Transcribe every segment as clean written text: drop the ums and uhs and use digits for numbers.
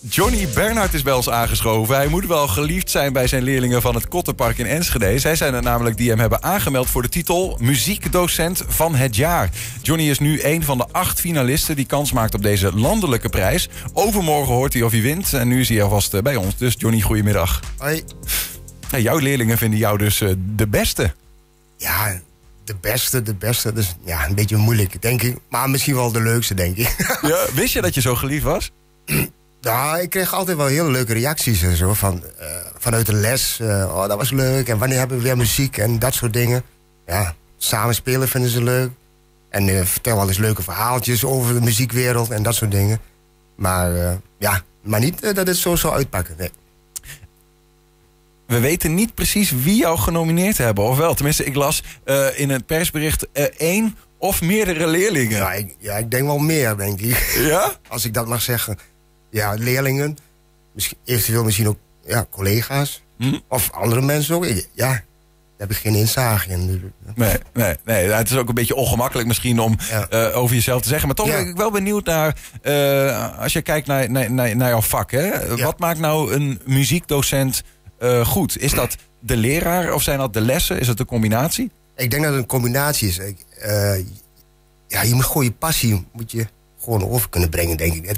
Johnny Bernhard is bij ons aangeschoven. Hij moet wel geliefd zijn bij zijn leerlingen van het Kotterpark in Enschede. Zij zijn er namelijk die hem hebben aangemeld voor de titel Muziekdocent van het jaar. Johnny is nu een van de 8 finalisten die kans maakt op deze landelijke prijs. Overmorgen hoort hij of hij wint en nu is hij alvast bij ons. Dus Johnny, goedemiddag. Hoi. Hey, jouw leerlingen vinden jou dus de beste. Ja, de beste. Dus ja, een beetje moeilijk, denk ik. Maar misschien wel de leukste, denk ik. Ja, wist je dat je zo geliefd was? Ja, ik kreeg altijd wel hele leuke reacties en zo. Vanuit de les. Oh, dat was leuk. En wanneer hebben we weer muziek en dat soort dingen. Ja, samen spelen vinden ze leuk. En vertel wel eens leuke verhaaltjes over de muziekwereld en dat soort dingen. Maar maar niet dat het zo zou uitpakken, nee. We weten niet precies wie jou genomineerd hebben, of wel? Tenminste, ik las in een persbericht 1 of meerdere leerlingen. Ja, ik denk wel meer, denk ik. Ja? Als ik dat mag zeggen. Ja, leerlingen. Eventueel misschien ook collega's. Of andere mensen ook. Ja, daar heb ik geen inzage in. Nee, het is ook een beetje ongemakkelijk misschien om over jezelf te zeggen. Maar toch ben ik wel benieuwd naar, als je kijkt naar jouw vak. Hè? Ja. Wat maakt nou een muziekdocent goed? Is dat de leraar of zijn dat de lessen? Is het een combinatie? Ik denk dat het een combinatie is. Je moet gewoon je passie moet je gewoon over kunnen brengen, denk ik. Het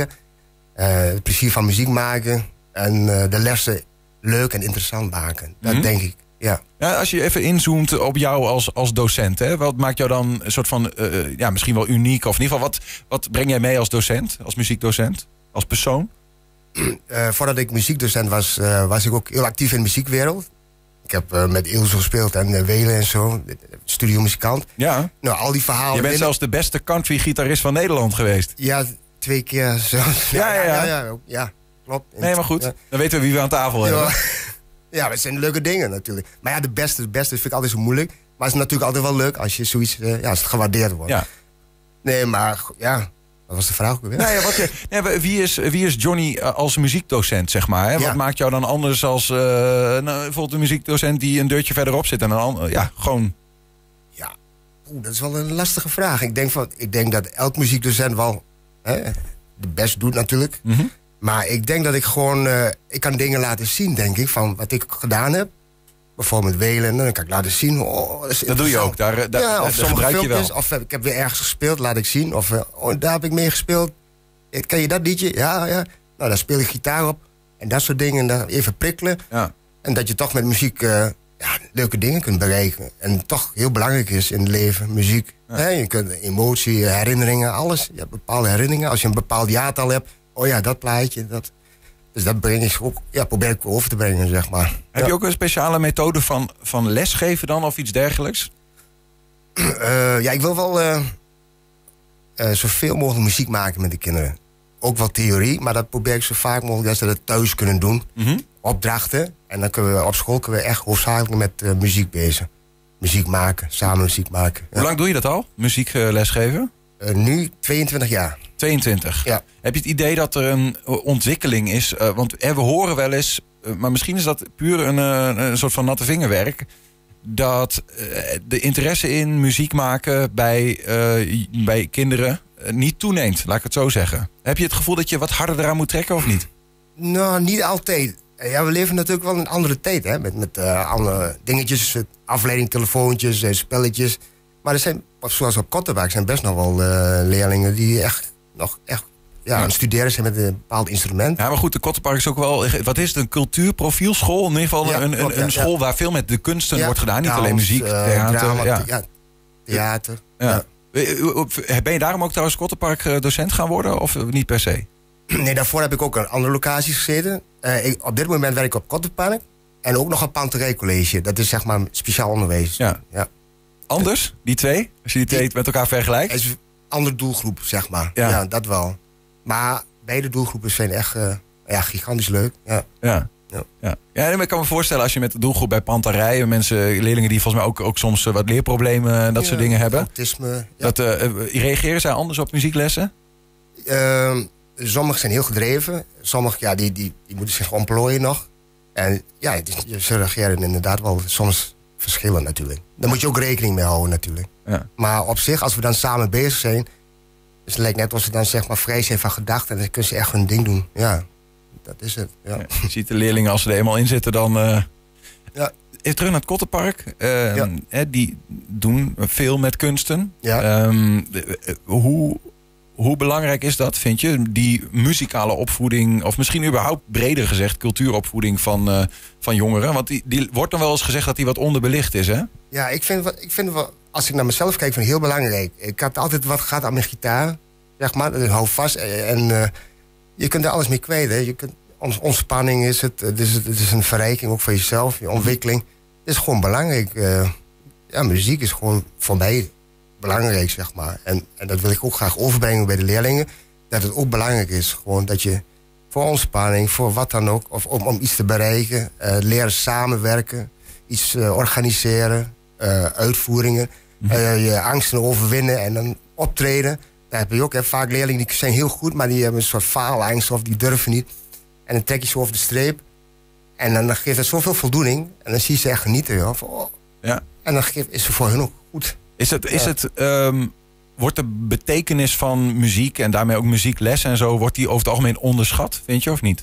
plezier van muziek maken en de lessen leuk en interessant maken. Dat denk ik, ja. Als je even inzoomt op jou als docent, hè, wat maakt jou dan een soort van, misschien wel uniek? Of in ieder geval, wat breng jij mee als docent, als muziekdocent, als persoon? Voordat ik muziekdocent was ik ook heel actief in de muziekwereld. Ik heb met Ilse gespeeld en Welen en zo, studiomuzikant. Ja. Nou, al die verhalen. Je bent zelfs de beste country-gitarist van Nederland geweest. Ja, 2 keer zelfs. Ja, klopt. Nee, maar goed. Dan weten we wie we aan tafel hebben. Ja, dat zijn leuke dingen natuurlijk. Maar ja, de beste vind ik altijd zo moeilijk. Maar het is natuurlijk altijd wel leuk als je zoiets, als het gewaardeerd wordt. Ja. Nee, maar ja, wat was de vraag ook weer? Wie is Johnny als muziekdocent, zeg maar? Hè? Ja. Wat maakt jou dan anders als bijvoorbeeld een muziekdocent die een deurtje verderop zit en een ander? Gewoon. Ja, dat is wel een lastige vraag. Ik denk dat elk muziekdocent wel de best doet natuurlijk. Mm-hmm. Maar ik denk dat ik gewoon, ik kan dingen laten zien, denk ik, van wat ik gedaan heb. Bijvoorbeeld Welen, dan kan ik laten zien. Dat doe je ook, daar of sommige gebruik je wel. filmpjes, of ik heb weer ergens gespeeld, laat ik zien. Of daar heb ik mee gespeeld. Ken je dat liedje? Ja. Nou, daar speel ik gitaar op. En dat soort dingen, dan even prikkelen. Ja. En dat je toch met muziek leuke dingen kunt bereiken. En toch heel belangrijk is in het leven, muziek. Ja. Je kunt emotie, herinneringen, alles. Je hebt bepaalde herinneringen. Als je een bepaald jaartal hebt, dat plaatje, dat. Dus dat probeer ik over te brengen, zeg maar. Heb je ook een speciale methode van lesgeven dan, of iets dergelijks? Ik wil wel zoveel mogelijk muziek maken met de kinderen. Ook wel theorie, maar dat probeer ik zo vaak mogelijk dat ze dat thuis kunnen doen. Mm-hmm. Opdrachten. En dan kunnen we op school echt hoofdzakelijk met muziek bezig. Muziek maken, samen muziek maken. Ja. Hoe lang doe je dat al, muziek lesgeven? Nu 22 jaar. 22. Ja. Heb je het idee dat er een ontwikkeling is? Want we horen wel eens, maar misschien is dat puur een soort van natte vingerwerk, dat de interesse in muziek maken bij kinderen niet toeneemt, laat ik het zo zeggen. Heb je het gevoel dat je wat harder eraan moet trekken of niet? Nou, niet altijd. Ja, we leven natuurlijk wel in een andere tijd, hè? Met andere dingetjes, afleiding, telefoontjes, spelletjes. Maar er zijn, zoals op Kotterpark, zijn best nog wel leerlingen die echt aan het studeren zijn met een bepaald instrument. Ja, maar goed, de Kotterpark is ook wel, wat is het, een cultuurprofielschool? In ieder geval een school waar veel met de kunsten wordt gedaan. Niet alleen muziek, theater. Theater. Ja. Ben je daarom ook trouwens Kotterpark docent gaan worden of niet per se? Nee, daarvoor heb ik ook aan andere locaties gezeten. Op dit moment werk ik op Kotterpark en ook nog op Panterijcollege. Dat is zeg maar speciaal onderwijs. Ja. Anders, die twee? Als je die twee met elkaar vergelijkt? Het is een andere doelgroep, zeg maar. Ja. Ja, dat wel. Maar beide doelgroepen zijn echt gigantisch leuk. Ja, maar ik kan me voorstellen als je met de doelgroep bij Panterij, leerlingen die volgens mij ook soms wat leerproblemen en dat soort dingen hebben. Autisme. Ja. Reageren zij anders op muzieklessen? Sommigen zijn heel gedreven. Sommigen die moeten zich ontplooien nog. En ze reageren inderdaad wel soms verschillen natuurlijk. Daar moet je ook rekening mee houden natuurlijk. Ja. Maar op zich, als we dan samen bezig zijn, Dus het lijkt net als ze dan zeg maar vrij zijn van gedachten. En dan kunnen ze echt hun ding doen. Ja, dat is het. Ja. Ja, je ziet de leerlingen als ze er eenmaal in zitten dan... Ja. Even terug naar het Kottenpark. Die doen veel met kunsten. Ja. Hoe belangrijk is dat, vind je? Die muzikale opvoeding, of misschien überhaupt breder gezegd... cultuuropvoeding van jongeren. Want die wordt dan wel eens gezegd dat die wat onderbelicht is, hè? Ja, ik vind wel, als ik naar mezelf kijk, vind ik heel belangrijk. Ik had altijd wat gehad aan mijn gitaar, zeg maar. Ik hou vast en je kunt er alles mee kwijt. Hè. Je kunt, ontspanning is het. Het is een verrijking ook voor jezelf, je ontwikkeling. Het is gewoon belangrijk. Muziek is gewoon voor mij belangrijk, zeg maar. En dat wil ik ook graag overbrengen bij de leerlingen. Dat het ook belangrijk is. Gewoon dat je voor ontspanning, voor wat dan ook... of om iets te bereiken, leren samenwerken... iets organiseren, uitvoeringen... je angsten overwinnen en dan optreden. Daar heb je ook vaak leerlingen die zijn heel goed... maar die hebben een soort faalangst of die durven niet. En dan trek je ze over de streep. En dan geeft dat zoveel voldoening. En dan zie je ze echt genieten. Joh. Ja. En dan is het voor hun ook goed. Wordt de betekenis van muziek en daarmee ook muziekles en zo... wordt die over het algemeen onderschat, vind je, of niet?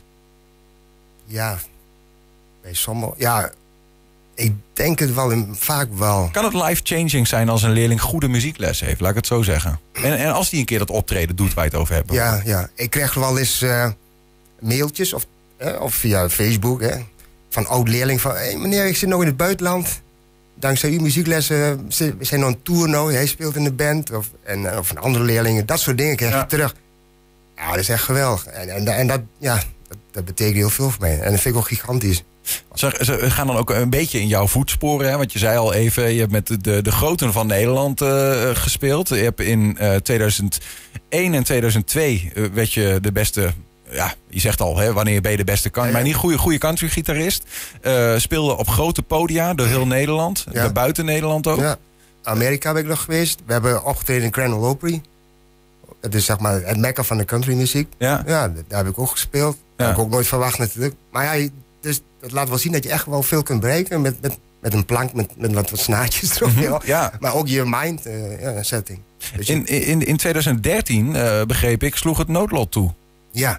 Ja, bij sommigen... Ja, ik denk het wel, vaak wel. Kan het life-changing zijn als een leerling goede muziekles heeft, laat ik het zo zeggen? En als die een keer dat optreden doet waar je het over hebt? Ja. Ik krijg wel eens mailtjes of via Facebook... van oud-leerling van... Hey, meneer, ik zit nog in het buitenland... Dankzij uw muzieklessen, we zijn nog een tour nou. Hij speelt in de band. Of een andere leerlingen. Dat soort dingen krijg je terug. Ja, dat is echt geweldig. En dat betekent heel veel voor mij. En dat vind ik ook gigantisch. Ze gaan dan ook een beetje in jouw voetsporen. Hè? Want je zei al even, je hebt met de groten van Nederland gespeeld. Je hebt in 2001 en 2002 werd je de beste... Ja, je zegt al, hè, wanneer ben je de beste country... maar niet goede country-gitarist. Speelde op grote podia door heel Nederland. Buiten Nederland ook. Ja. Amerika ben ik nog geweest. We hebben opgetreden in Grand Ole Opry. Dat is zeg maar het mekka van de countrymuziek. Ja, daar heb ik ook gespeeld. Dat heb ik ook nooit verwacht natuurlijk. Maar ja, dus dat laat wel zien dat je echt wel veel kunt bereiken... met een plank, met wat snaartjes erop. Maar ook je mind setting. Dus in 2013, begreep ik, sloeg het noodlot toe. Ja.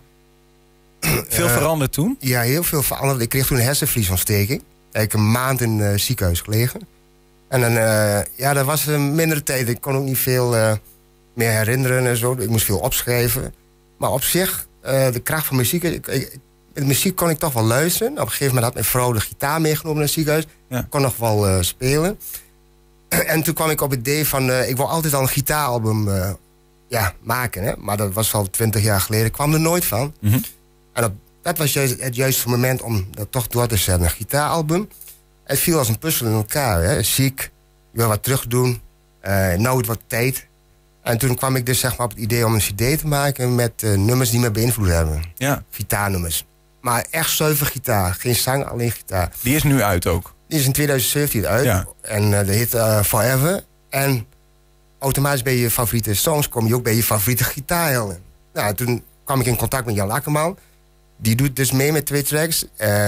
Veel veranderd toen? Ja, heel veel veranderd. Ik kreeg toen een hersenvliesontsteking. Ik heb een maand in het ziekenhuis gelegen. En dan, dat was een mindere tijd. Ik kon ook niet veel meer herinneren en zo. Ik moest veel opschrijven. Maar op zich, de kracht van muziek... Met muziek kon ik toch wel luisteren. Op een gegeven moment had mijn vrouw de gitaar meegenomen naar het ziekenhuis. Ik kon nog wel spelen. En toen kwam ik op het idee van... ik wil altijd al een gitaaralbum maken. Hè? Maar dat was al 20 jaar geleden. Ik kwam er nooit van. Mm-hmm. En dat was juist het juiste moment om dat toch door te zetten. Een gitaaralbum. Het viel als een puzzel in elkaar. Hè? Ziek, ik wil wat terug doen. Nooit wat tijd. En toen kwam ik dus zeg maar op het idee om een cd te maken... met nummers die me beïnvloed hebben. Ja. Gitaarnummers. Maar echt zuiver gitaar. Geen zang, alleen gitaar. Die is nu uit ook? Die is in 2017 uit. Ja. En de hit Forever. En automatisch bij je favoriete songs kom je ook bij je favoriete gitaarhelden. Nou, toen kwam ik in contact met Jan Akkerman. Die doet dus mee met 2 tracks.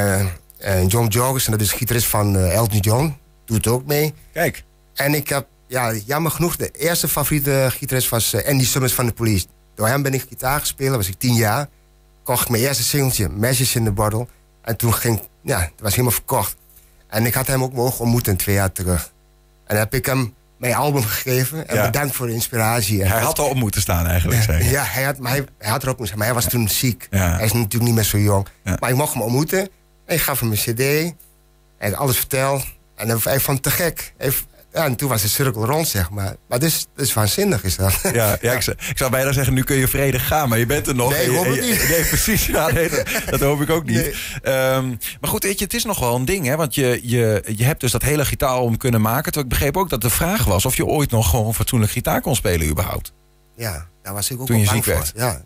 John Jorgensen, dat is de gitarist van Elton John. Doet ook mee. Kijk. En ik heb, jammer genoeg, de eerste favoriete gitarist was Andy Summers van de Police. Door hem ben ik gitaar gespeeld, was ik 10 jaar. Kocht ik mijn eerste singeltje, Meshes in the Bottle. En toen dat was helemaal verkocht. En ik had hem ook mogen ontmoeten 2 jaar terug. En dan heb ik hem mijn album gegeven. En bedankt voor de inspiratie. Hij had al op moeten staan eigenlijk. Zei je. Ja, hij had er ook moeten staan. Maar hij was toen ziek. Ja. Hij is natuurlijk niet meer zo jong. Ja. Maar ik mocht hem ontmoeten. En ik gaf hem een cd. En alles verteld. En hij vond het te gek. En toen was de cirkel rond, zeg maar. Maar dat is waanzinnig, is dat. Ja. Ik zou bijna zeggen, nu kun je vredig gaan. Maar je bent er nog. Nee, hoop ik niet. Nee, precies. Ja, dat hoop ik ook niet. Nee. Maar goed, weet je, het is nog wel een ding. Hè? Want je hebt dus dat hele gitaaralbum kunnen maken. Terwijl ik begreep ook dat de vraag was... of je ooit nog gewoon fatsoenlijk gitaar kon spelen überhaupt. Ja, daar was ik ook toen wel bang voor. Werd. Ja.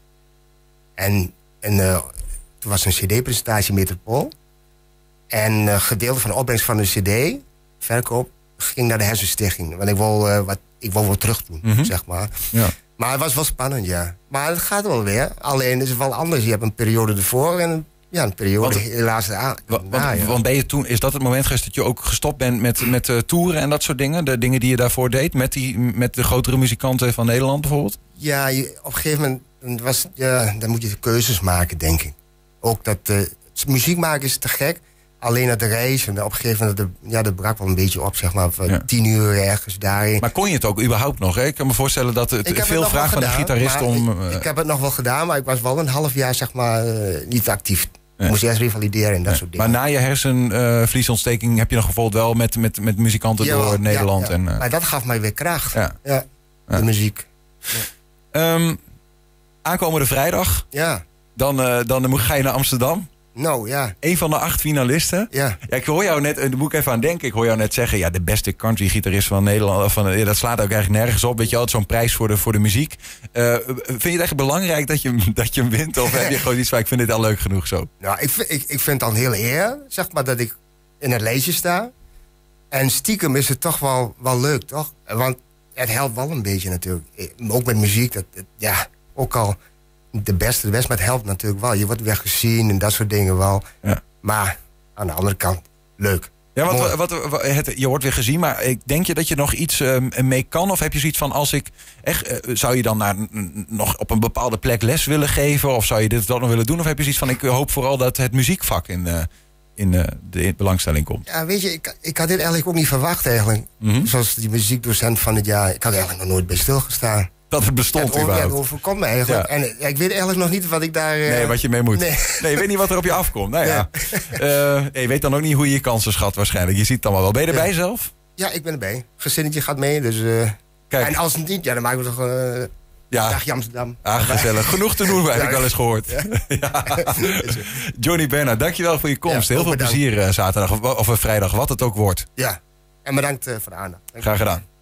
En toen was een cd-presentatie Metropool. En gedeelte van de opbrengst van de cd... verkoop... ging naar de Hersenstichting. Want ik wil wat terug doen, zeg maar. Ja. Maar het was wel spannend, ja. Maar het gaat wel weer. Alleen is het wel anders. Je hebt een periode ervoor en een periode helaas want ben je toen, is dat het moment geweest dat je ook gestopt bent met toeren en dat soort dingen? De dingen die je daarvoor deed met de grotere muzikanten van Nederland bijvoorbeeld? Ja, op een gegeven moment dan moet je keuzes maken, denk ik. Ook dat muziek maken is te gek. Alleen het reizen, op een gegeven moment, dat brak wel een beetje op, zeg maar. 10 uur ergens daarin. Maar kon je het ook überhaupt nog? Hè? Ik kan me voorstellen dat het veel vraagt van de gitarist om... Ik heb het nog wel gedaan, maar ik was wel een half jaar, zeg maar, niet actief. Ik moest eerst revalideren en dat soort dingen. Maar na je hersenvliesontsteking heb je nog gevolgd wel met muzikanten door Nederland. Ja. Maar dat gaf mij weer kracht. Ja. De muziek. Ja. Aankomende vrijdag, dan ga je naar Amsterdam. Nou, ja. Een van de 8 finalisten. Ja. Ik hoor jou net, daar moet ik even aan denken. Ik hoor jou net zeggen, de beste country-gitarist van Nederland. Dat slaat ook eigenlijk nergens op. Weet je wel, zo'n prijs voor de muziek. Vind je het echt belangrijk dat je hem wint? Of heb je gewoon iets van, ik vind dit al leuk genoeg zo? Nou, ik vind het dan heel eer, zeg maar, dat ik in het lijstje sta. En stiekem is het toch wel leuk, toch? Want het helpt wel een beetje natuurlijk. Ook met muziek, ook al... De beste, maar het helpt natuurlijk wel. Je wordt weer gezien en dat soort dingen wel. Ja. Maar aan de andere kant, leuk. Ja, je wordt weer gezien, maar denk je dat je nog iets mee kan? Of heb je zoiets van, als ik echt... zou je dan nog op een bepaalde plek les willen geven? Of zou je dit nog willen doen? Of heb je zoiets van, ik hoop vooral dat het muziekvak in de belangstelling komt? Ja, weet je, ik had dit eigenlijk ook niet verwacht eigenlijk. Mm-hmm. Zoals die muziekdocent van het jaar. Ik had eigenlijk nog nooit bij stilgestaan. Dat het bestond überhaupt. Het overkomt me eigenlijk. Ja. En ik weet eigenlijk nog niet wat ik daar... Nee, wat je mee moet. Nee, je weet niet wat er op je afkomt. Nou ja. Je weet dan ook niet hoe je kansen schat waarschijnlijk. Je ziet het allemaal wel. Ben je erbij zelf? Ja, ik ben erbij. Gezinnetje gaat mee, dus... Kijk. En als het niet, dan maken we toch... Dagje Amsterdam. Gezellig. Genoeg te doen, heb ik wel eens gehoord. Ja. Johnny Bernhard, dankjewel voor je komst. Heel veel plezier zaterdag of vrijdag, wat het ook wordt. Ja, en bedankt voor de aandacht. Graag gedaan.